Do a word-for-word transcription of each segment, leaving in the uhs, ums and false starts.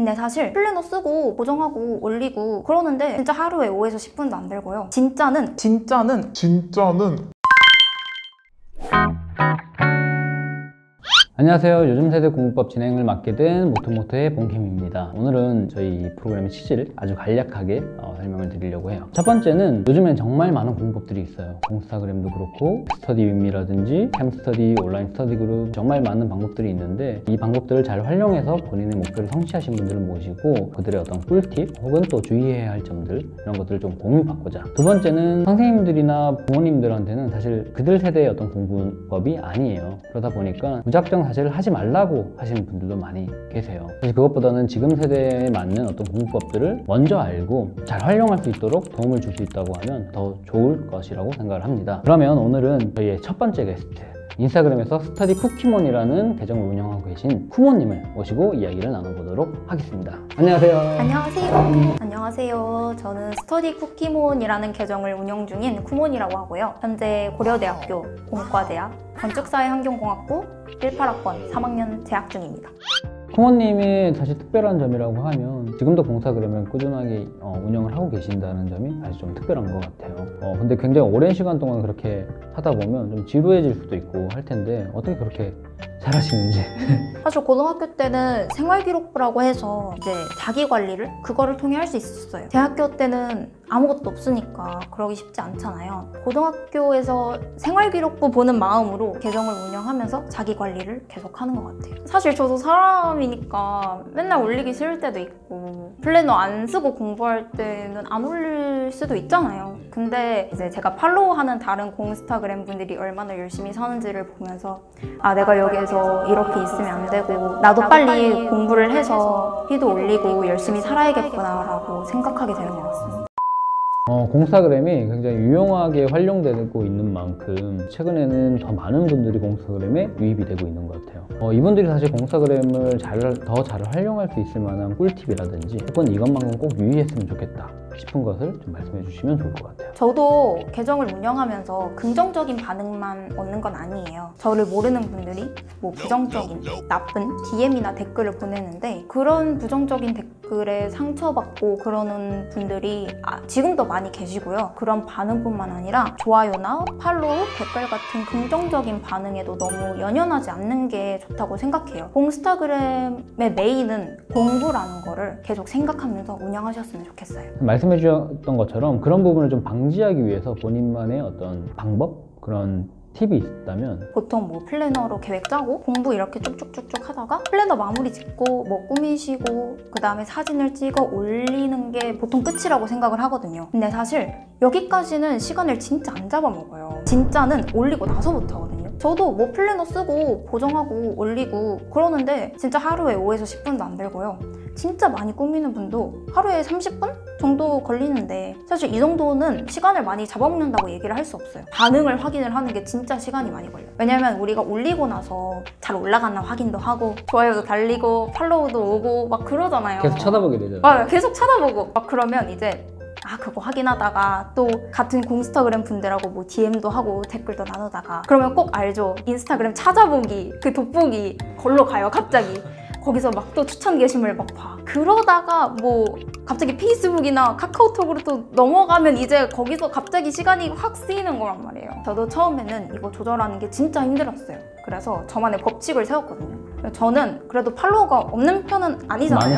근데 사실 플래너 쓰고 고정하고 올리고 그러는데 진짜 하루에 오에서 십 분도 안 들고요. 진짜는 진짜는 진짜는 안녕하세요. 요즘 세대 공부법 진행을 맡게 된 모토모토의 봉캠입니다. 오늘은 저희 프로그램의 취지를 아주 간략하게 어, 설명을 드리려고 해요. 첫 번째는 요즘엔 정말 많은 공부법들이 있어요. 공스타그램도 그렇고 스터디 윈미라든지 캠스터디, 온라인 스터디 그룹 정말 많은 방법들이 있는데 이 방법들을 잘 활용해서 본인의 목표를 성취하신 분들을 모시고 그들의 어떤 꿀팁 혹은 또 주의해야 할 점들 이런 것들을 좀 공유받고자. 두 번째는 선생님들이나 부모님들한테는 사실 그들 세대의 어떤 공부법이 아니에요. 그러다 보니까 무작정 사실 하지 말라고 하시는 분들도 많이 계세요. 사실 그것보다는 지금 세대에 맞는 어떤 공부법들을 먼저 알고 잘 활용할 수 있도록 도움을 줄 수 있다고 하면 더 좋을 것이라고 생각을 합니다. 그러면 오늘은 저희의 첫 번째 게스트, 인스타그램에서 스터디 쿠키몬이라는 계정을 운영하고 계신 쿠모님을 모시고 이야기를 나눠보도록 하겠습니다. 안녕하세요. 안녕하세요. 안녕하세요. 저는 스터디 쿠키몬이라는 계정을 운영 중인 쿠몬이라고 하고요. 현재 고려대학교 공과대학 건축사회환경공학부 십팔 학번 삼 학년 재학 중입니다. 쿠모님이 사실 특별한 점이라고 하면 지금도 공스타그램을 꾸준하게 어, 운영을 하고 계신다는 점이 사실 좀 특별한 것 같아요. 어, 근데 굉장히 오랜 시간 동안 그렇게 하다 보면 좀 지루해질 수도 있고 할 텐데 어떻게 그렇게 잘하시는지. 사실 고등학교 때는 생활기록부라고 해서 이제 자기관리를 그거를 통해 할 수 있었어요. 대학교 때는 아무것도 없으니까 그러기 쉽지 않잖아요. 고등학교에서 생활기록부 보는 마음으로 계정을 운영하면서 자기관리를 계속 하는 것 같아요. 사실 저도 사람이니까 맨날 올리기 싫을 때도 있고 플래너 안 쓰고 공부할 때는 안 올릴 수도 있잖아요. 근데 이제 제가 팔로우하는 다른 공스타그램 분들이 얼마나 열심히 사는지를 보면서 아, 내가 여기에서 이렇게 있으면 안 되고 나도 빨리 공부를 해서 피도 올리고 열심히 살아야겠구나 라고 생각하게 되는 것 같습니다. 어, 공스타그램이 굉장히 유용하게 활용되고 있는 만큼 최근에는 더 많은 분들이 공스타그램에 유입이 되고 있는 것 같아요. 어, 이분들이 사실 공스타그램을 더 잘 활용할 수 있을 만한 꿀팁이라든지 혹은 이것만큼 꼭 유의했으면 좋겠다 싶은 것을 좀 말씀해 주시면 좋을 것 같아요. 저도 계정을 운영하면서 긍정적인 반응만 얻는 건 아니에요. 저를 모르는 분들이 뭐 부정적인, 나쁜 디엠이나 댓글을 보내는데 그런 부정적인 댓글에 상처받고 그러는 분들이 아, 지금도 많이 계시고요. 그런 반응뿐만 아니라 좋아요나 팔로우, 댓글 같은 긍정적인 반응에도 너무 연연하지 않는 게 좋다고 생각해요. 공스타그램의 메인은 공부라는 거를 계속 생각하면서 운영하셨으면 좋겠어요. 말씀해 주셨던 것처럼 그런 부분을 좀 방지하기 위해서 본인만의 어떤 방법? 그런 팁이 있다면 보통 뭐 플래너로 계획 짜고 공부 이렇게 쭉쭉쭉쭉 하다가 플래너 마무리 짓고 뭐 꾸미시고 그 다음에 사진을 찍어 올리는 게 보통 끝이라고 생각을 하거든요. 근데 사실 여기까지는 시간을 진짜 안 잡아먹어요. 진짜는 올리고 나서부터 하거든요. 저도 뭐 플래너 쓰고 고정하고 올리고 그러는데 진짜 하루에 오에서 십 분도 안 들고요. 진짜 많이 꾸미는 분도 하루에 삼십 분 정도 걸리는데 사실 이 정도는 시간을 많이 잡아먹는다고 얘기를 할 수 없어요. 반응을 확인을 하는 게 진짜 시간이 많이 걸려요. 왜냐면 우리가 올리고 나서 잘 올라갔나 확인도 하고 좋아요도 달리고 팔로우도 오고 막 그러잖아요. 계속 쳐다보게 되잖아요. 맞아요. 계속 쳐다보고 막 그러면 이제 아, 그거 확인하다가 또 같은 공스타그램 분들하고 뭐 디엠도 하고 댓글도 나누다가 그러면 꼭 알죠. 인스타그램 찾아보기, 그 돋보기 걸로 가요, 갑자기. 거기서 막 또 추천 게시물 막 봐. 그러다가 뭐 갑자기 페이스북이나 카카오톡으로 또 넘어가면 이제 거기서 갑자기 시간이 확 쓰이는 거란 말이에요. 저도 처음에는 이거 조절하는 게 진짜 힘들었어요. 그래서 저만의 법칙을 세웠거든요. 저는 그래도 팔로워가 없는 편은 아니잖아요.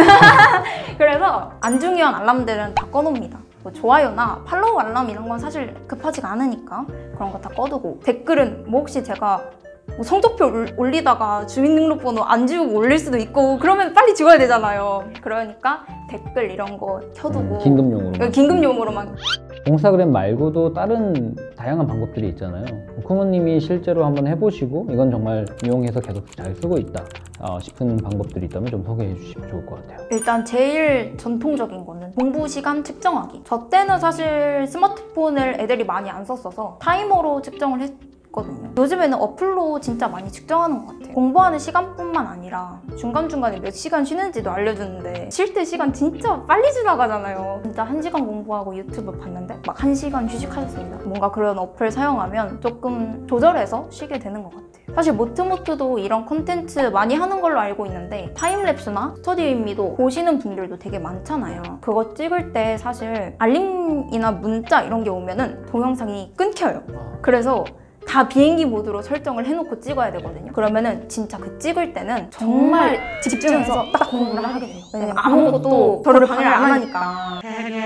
그래서 안 중요한 알람들은 다 꺼놓습니다. 뭐 좋아요나 팔로우 알람 이런 건 사실 급하지가 않으니까 그런 거 다 꺼두고 댓글은 뭐 혹시 제가 뭐 성적표 올리다가 주민등록번호 안 지우고 올릴 수도 있고 그러면 빨리 지워야 되잖아요. 그러니까 댓글 이런 거 켜두고 음, 긴급용으로만 긴급용으로만 공스타그램 말고도 다른 다양한 방법들이 있잖아요. 쿠모님이 실제로 한번 해보시고 이건 정말 이용해서 계속 잘 쓰고 있다 어, 싶은 방법들이 있다면 좀 소개해 주시면 좋을 것 같아요. 일단 제일 전통적인 거는 공부 시간 측정하기. 저 때는 사실 스마트폰을 애들이 많이 안 썼어서 타이머로 측정을 했 있거든요. 요즘에는 어플로 진짜 많이 측정하는 것 같아요. 공부하는 시간뿐만 아니라 중간중간에 몇 시간 쉬는지도 알려주는데 쉴 때 시간 진짜 빨리 지나가잖아요. 진짜 한 시간 공부하고 유튜브 봤는데 막 한 시간 휴식하셨습니다. 뭔가 그런 어플 사용하면 조금 조절해서 쉬게 되는 것 같아요. 사실 모트모트도 이런 콘텐츠 많이 하는 걸로 알고 있는데 타임랩스나 스터디윈미도 보시는 분들도 되게 많잖아요. 그거 찍을 때 사실 알림이나 문자 이런 게 오면은 동영상이 끊겨요. 그래서 다 비행기 모드로 설정을 해놓고 찍어야 되거든요. 그러면은 진짜 그 찍을 때는 정말 집중해서 딱 공부를 하게 돼요. 왜냐면 아무것도 저를 방해를 안 하니까.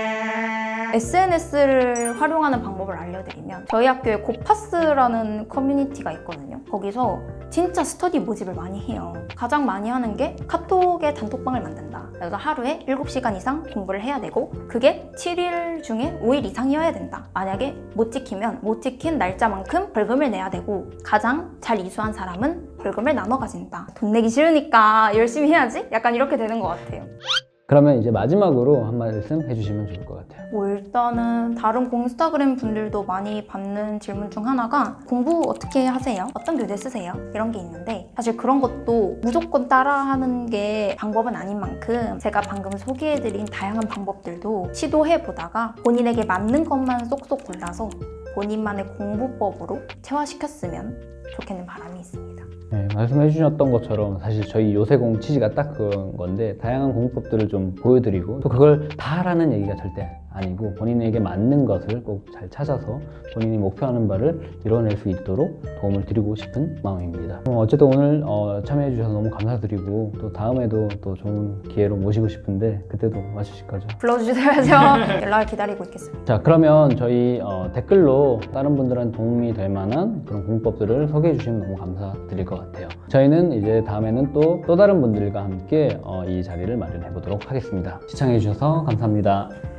에스엔에스를 활용하는 방법을 알려드리면 저희 학교에 고파스라는 커뮤니티가 있거든요. 거기서 진짜 스터디 모집을 많이 해요. 가장 많이 하는 게 카톡에 단톡방을 만든다. 그래서 하루에 일곱 시간 이상 공부를 해야 되고 그게 칠 일 중에 오 일 이상이어야 된다. 만약에 못 지키면 못 지킨 날짜만큼 벌금을 내야 되고 가장 잘 이수한 사람은 벌금을 나눠 가진다. 돈 내기 싫으니까 열심히 해야지? 약간 이렇게 되는 것 같아요. 그러면 이제 마지막으로 한 말씀 해주시면 좋을 것 같아요. 뭐 일단은 다른 공스타그램 분들도 많이 받는 질문 중 하나가 공부 어떻게 하세요? 어떤 교재 쓰세요? 이런 게 있는데 사실 그런 것도 무조건 따라하는 게 방법은 아닌 만큼 제가 방금 소개해드린 다양한 방법들도 시도해보다가 본인에게 맞는 것만 쏙쏙 골라서 본인만의 공부법으로 체화시켰으면 좋겠는 바람이 있습니다. 네, 말씀해 주셨던 것처럼 사실 저희 요새공 취지가 딱 그런 건데 다양한 공부법들을 좀 보여드리고 또 그걸 다 하라는 얘기가 절대 아니고 본인에게 맞는 것을 꼭 잘 찾아서 본인이 목표하는 바를 이뤄낼 수 있도록 도움을 드리고 싶은 마음입니다. 그럼 어쨌든 오늘 어, 참여해 주셔서 너무 감사드리고 또 다음에도 또 좋은 기회로 모시고 싶은데 그때도 와주실 거죠? 불러주셔야죠. 연락을 기다리고 있겠습니다. 자, 그러면 저희 어, 댓글로 다른 분들한테 도움이 될 만한 그런 공부법들을 소개해 주시면 너무 감사드릴 것 같아요. 저희는 이제 다음에는 또, 또 다른 분들과 함께 어, 이 자리를 마련해 보도록 하겠습니다. 시청해 주셔서 감사합니다.